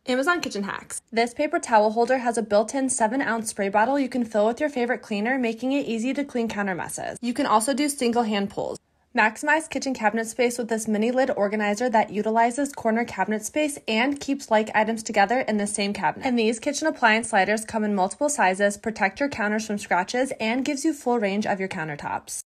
Amazon kitchen hacks. This paper towel holder has a built-in 7-ounce spray bottle you can fill with your favorite cleaner, making it easy to clean counter messes. You can also do single hand pulls. Maximize kitchen cabinet space with this mini lid organizer that utilizes corner cabinet space and keeps like items together in the same cabinet. And these kitchen appliance sliders come in multiple sizes, protect your counters from scratches, and gives you full range of your countertops.